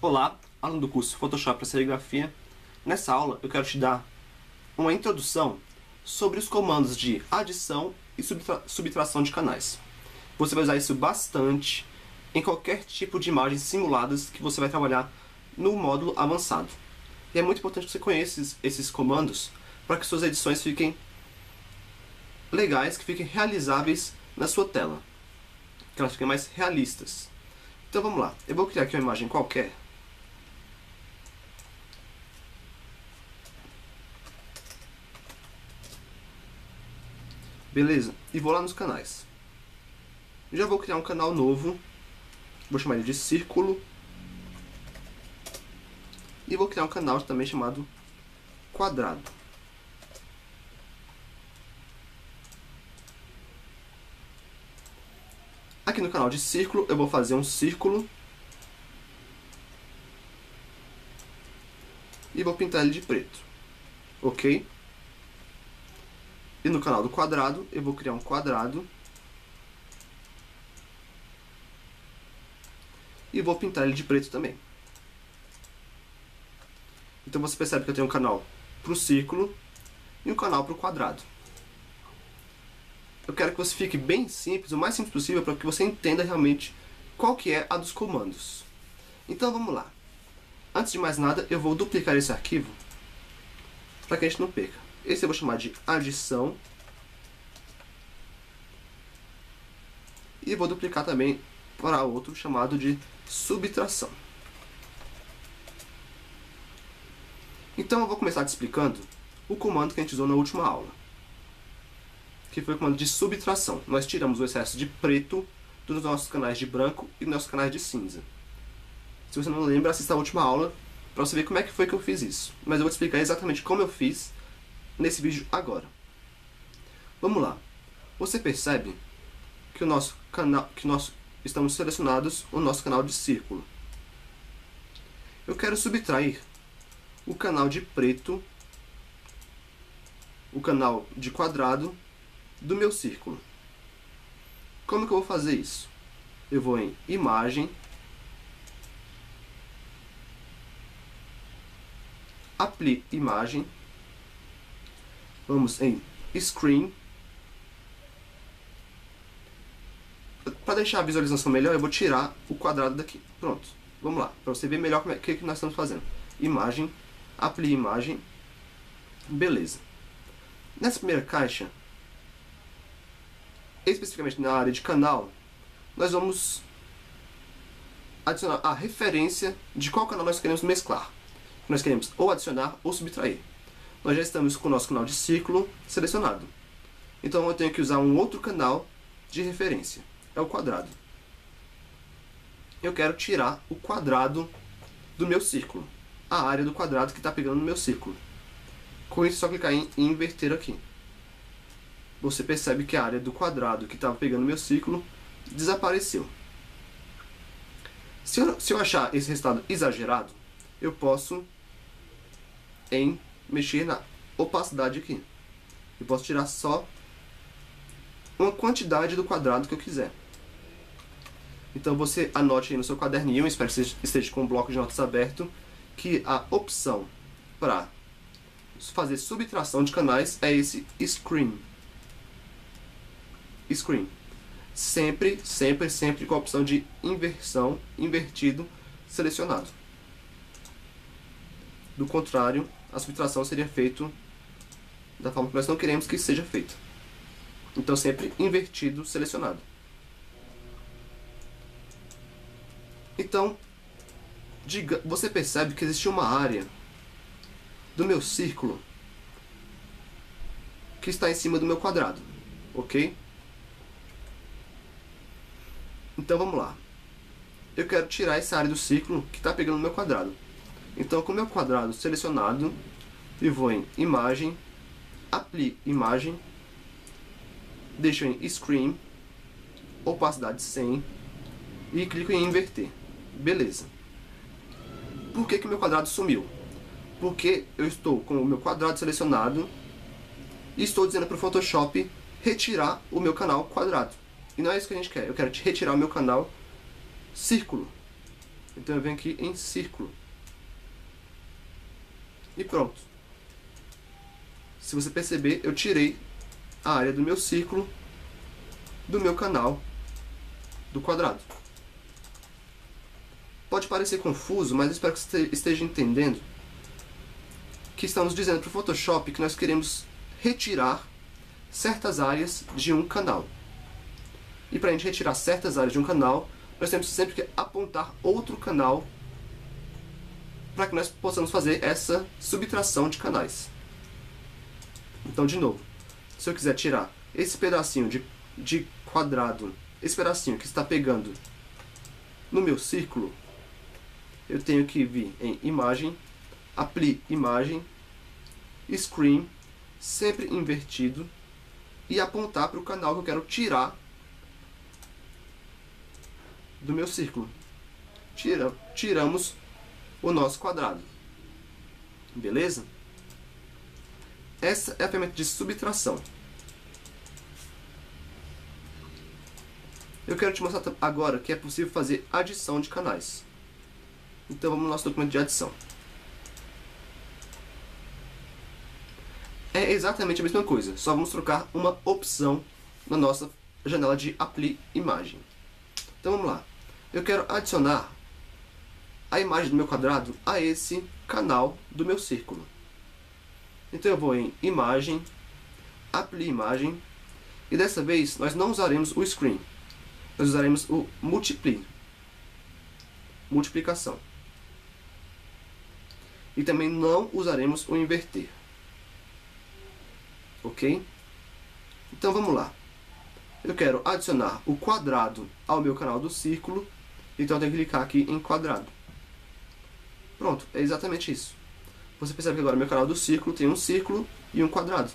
Olá, aluno do curso Photoshop para Serigrafia. Nessa aula eu quero te dar uma introdução sobre os comandos de adição e subtração de canais. Você vai usar isso bastante em qualquer tipo de imagens simuladas que você vai trabalhar no módulo avançado. E é muito importante que você conheça esses comandos para que suas edições fiquem legais, que fiquem realizáveis na sua tela, que elas fiquem mais realistas. Então vamos lá, eu vou criar aqui uma imagem qualquer. Beleza? E vou lá nos canais. Já vou criar um canal novo, vou chamar ele de círculo. E vou criar um canal também chamado quadrado. Aqui no canal de círculo eu vou fazer um círculo. E vou pintar ele de preto. Ok? E no canal do quadrado eu vou criar um quadrado. E vou pintar ele de preto também. Então você percebe que eu tenho um canal para o círculo e um canal para o quadrado. Eu quero que você fique bem simples, o mais simples possível, para que você entenda realmente qual que é a dos comandos. Então vamos lá. Antes de mais nada, eu vou duplicar esse arquivo para que a gente não perca. Esse eu vou chamar de adição. E vou duplicar também para outro chamado de subtração. Então eu vou começar te explicando o comando que a gente usou na última aula, que foi o comando de subtração. Nós tiramos o excesso de preto dos nossos canais de branco e dos nossos canais de cinza. Se você não lembra, assista a última aula para você ver como é que foi que eu fiz isso. Mas eu vou te explicar exatamente como eu fiz nesse vídeo agora. Vamos lá. Você percebe que nós estamos selecionados o nosso canal de círculo. Eu quero subtrair o canal de preto, o canal de quadrado do meu círculo. Como que eu vou fazer isso? Eu vou em Imagem, Apply Imagem, vamos em Screen. Para deixar a visualização melhor, eu vou tirar o quadrado daqui. Pronto, vamos lá, para você ver melhor o que nós estamos fazendo. Imagem, Apply Imagem, beleza. Nessa primeira caixa, especificamente na área de canal, nós vamos adicionar a referência de qual canal nós queremos mesclar. Nós queremos ou adicionar ou subtrair. Nós já estamos com o nosso canal de círculo selecionado. Então eu tenho que usar um outro canal de referência. É o quadrado. Eu quero tirar o quadrado do meu círculo. A área do quadrado que está pegando no meu círculo. Com isso, é só clicar em inverter aqui. Você percebe que a área do quadrado que estava pegando no meu círculo desapareceu. Se eu achar esse resultado exagerado, eu posso mexer na opacidade aqui. Eu posso tirar só uma quantidade do quadrado que eu quiser. Então você anote aí no seu caderninho, espero que você esteja com o bloco de notas aberto, que a opção para fazer subtração de canais é esse Screen. Screen. Sempre com a opção de inversão, invertido, selecionado. Do contrário, a subtração seria feita da forma que nós não queremos que seja feita. Então sempre invertido, selecionado. Então, você percebe que existe uma área do meu círculo que está em cima do meu quadrado, ok? Então vamos lá. Eu quero tirar essa área do círculo que está pegando no meu quadrado. Então com o meu quadrado selecionado, eu vou em Imagem, Apply Imagem, deixo em Screen, opacidade 100 e clico em inverter. Beleza. Por que o meu quadrado sumiu? Porque eu estou com o meu quadrado selecionado e estou dizendo para o Photoshop retirar o meu canal quadrado. E não é isso que a gente quer. Eu quero retirar o meu canal círculo. Então eu venho aqui em círculo. E pronto. Se você perceber, eu tirei a área do meu círculo do meu canal do quadrado. Pode parecer confuso, mas eu espero que você esteja entendendo que estamos dizendo para o Photoshop que nós queremos retirar certas áreas de um canal. E para a gente retirar certas áreas de um canal, nós temos sempre que apontar outro canal para que nós possamos fazer essa subtração de canais. Então, de novo, se eu quiser tirar esse pedacinho de quadrado, esse pedacinho que está pegando no meu círculo, eu tenho que vir em Imagem, Apply Imagem, Screen, sempre invertido, e apontar para o canal que eu quero tirar do meu círculo. Tiramos o nosso quadrado. Beleza? Essa é a ferramenta de subtração. Eu quero te mostrar agora que é possível fazer adição de canais. Então vamos no nosso documento de adição. É exatamente a mesma coisa, só vamos trocar uma opção na nossa janela de Apply Imagem. Então vamos lá. Eu quero adicionar a imagem do meu quadrado a esse canal do meu círculo. Então eu vou em Imagem, Apply Imagem, e dessa vez nós não usaremos o Screen, nós usaremos o Multiply, multiplicação. E também não usaremos o Inverter. Ok? Então vamos lá. Eu quero adicionar o quadrado ao meu canal do círculo, então eu tenho que clicar aqui em quadrado. Pronto, é exatamente isso. Você percebe que agora meu canal do círculo tem um círculo e um quadrado.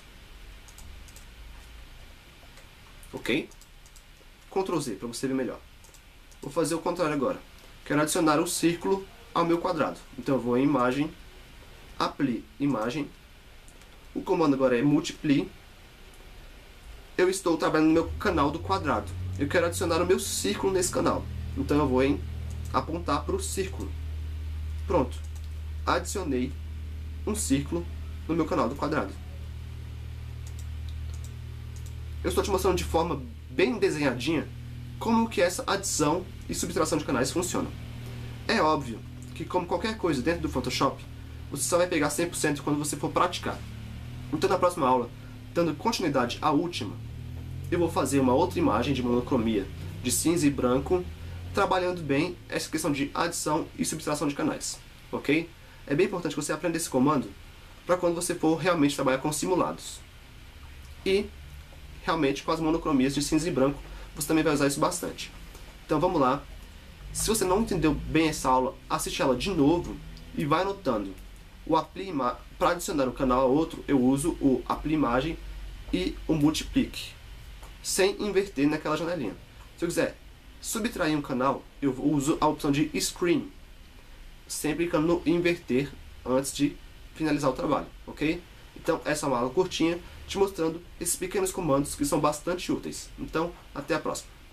Ok? Ctrl Z para você ver melhor. Vou fazer o contrário agora. Quero adicionar o círculo ao meu quadrado. Então eu vou em Imagem, Apply Imagem. O comando agora é Multiply. Eu estou trabalhando no meu canal do quadrado. Eu quero adicionar o meu círculo nesse canal. Então eu vou em apontar para o círculo. Pronto. Adicionei um círculo no meu canal do quadrado. Eu estou te mostrando de forma bem desenhadinha como que essa adição e subtração de canais funcionam. É óbvio que, como qualquer coisa dentro do Photoshop, você só vai pegar 100% quando você for praticar. Então na próxima aula, dando continuidade à última, eu vou fazer uma outra imagem de monocromia de cinza e branco, trabalhando bem essa questão de adição e subtração de canais. Ok? É bem importante que você aprenda esse comando para quando você for realmente trabalhar com simulados. E, realmente, com as monocromias de cinza e branco, você também vai usar isso bastante. Então vamos lá. Se você não entendeu bem essa aula, assiste ela de novo e vai anotando. O Apply para adicionar um canal a outro, eu uso o Apply Imagem e o Multiplique, sem inverter naquela janelinha. Se eu quiser subtrair um canal, eu uso a opção de Screen, sempre clicando no Inverter antes de finalizar o trabalho, ok? Então essa é uma aula curtinha, te mostrando esses pequenos comandos que são bastante úteis. Então, até a próxima.